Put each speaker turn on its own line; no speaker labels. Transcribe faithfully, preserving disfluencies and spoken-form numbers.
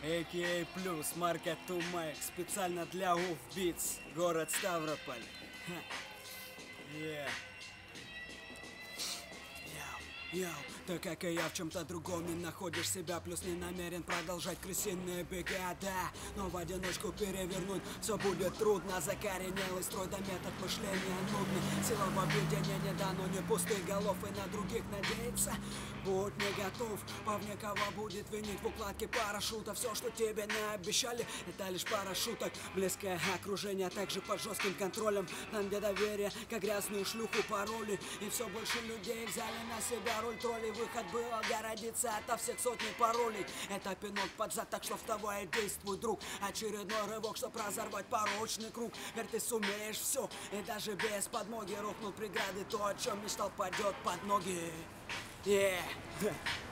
эй кей эй Plus, марка two Mike, специально для Уф Beats, город Ставрополь. Yeah. Йоу, ты как и я в чем-то другом не находишь себя, плюс не намерен продолжать крысиные бега, да. Но в одиночку перевернуть все будет трудно. Закоренелый строй да метод мышления нудный. Сила в объединении не дано, не пустых голов и на других надеяться. Будь не готов, повне кого будет винить в укладке парашюта. Все, что тебе не обещали, это лишь пара шуток. Близкое окружение, также под жестким контролем. Там, где доверие, как грязную шлюху пароли. И все больше людей взяли на себя роль троллей. Выход был огородиться ото всех сотни паролей. Это пинок под зад, так что вставай и действуй, друг. Очередной рывок, чтоб разорвать порочный круг. Верь, ты сумеешь все, и даже без подмоги рухнут преграды. То, о чем мечтал, падет под ноги. Yeah.